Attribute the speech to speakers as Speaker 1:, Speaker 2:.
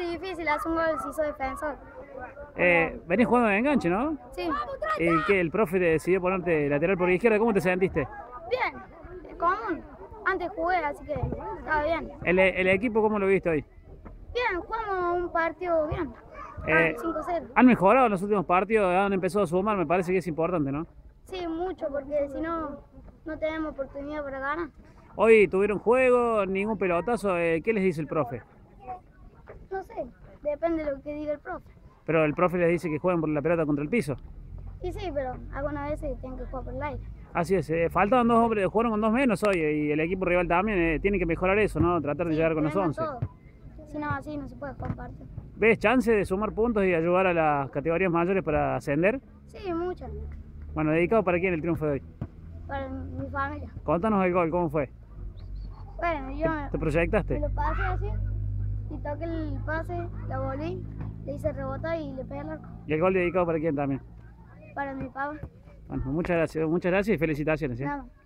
Speaker 1: difícil hacer un gol si soy defensor.
Speaker 2: Venís jugando de enganche, ¿no?
Speaker 1: Sí.
Speaker 2: ¿Y qué? El profe te decidió ponerte lateral por izquierda. ¿Cómo te sentiste?
Speaker 1: Bien, es común. Antes jugué, así que estaba bien.
Speaker 2: ¿El equipo cómo lo viste hoy?
Speaker 1: Bien, jugamos un partido bien.
Speaker 2: Eh,
Speaker 1: 5-0.
Speaker 2: ¿Han mejorado en los últimos partidos? ¿Han empezado a sumar? Me parece que es importante, ¿no?
Speaker 1: Sí, mucho, porque si no, no tenemos oportunidad para ganar.
Speaker 2: Hoy tuvieron juego, ningún pelotazo. ¿Qué les dice el profe?
Speaker 1: No sé, depende de lo que diga el profe.
Speaker 2: Pero el profe les dice que jueguen por la pelota contra el piso.
Speaker 1: Y sí, pero algunas veces tienen que jugar por el aire.
Speaker 2: Así es, faltaban 2 hombres, jugaron con 2 menos hoy y el equipo rival también tiene que mejorar eso, ¿no? Tratar de llegar con los 11.
Speaker 1: Todo. Si no, así no se puede jugar partido.
Speaker 2: ¿Ves chance de sumar puntos y ayudar a las categorías mayores para ascender?
Speaker 1: Sí, muchas.
Speaker 2: Bueno, ¿dedicado para quién el triunfo de hoy?
Speaker 1: Para mi familia.
Speaker 2: Contanos el gol, ¿cómo fue?
Speaker 1: Bueno, yo
Speaker 2: ¿Te
Speaker 1: me
Speaker 2: proyectaste?
Speaker 1: lo pasé así y toqué el pase, la volví, le hice rebotar y le pegué al arco.
Speaker 2: ¿Y el gol dedicado para quién también?
Speaker 1: Para mi papá.
Speaker 2: Bueno, muchas gracias y felicitaciones.
Speaker 1: Nada.